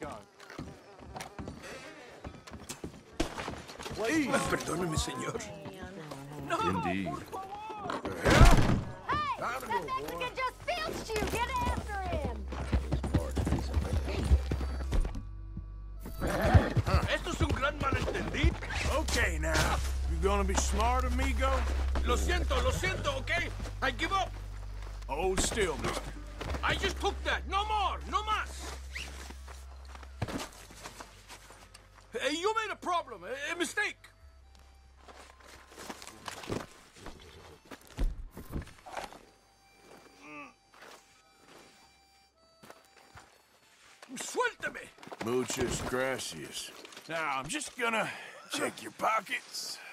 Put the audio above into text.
Perdóneme, señor. Indeed. Hey! That Mexican just filched you! Get after him! Esto es un gran malentendido. Okay, now. You gonna be smart, amigo? Lo siento, okay? I give up. Hold still, mister. I just took that. No more, no más. Hey, you made a problem, a mistake. Suéltame. Muchas gracias. Now, I'm just gonna check your pockets.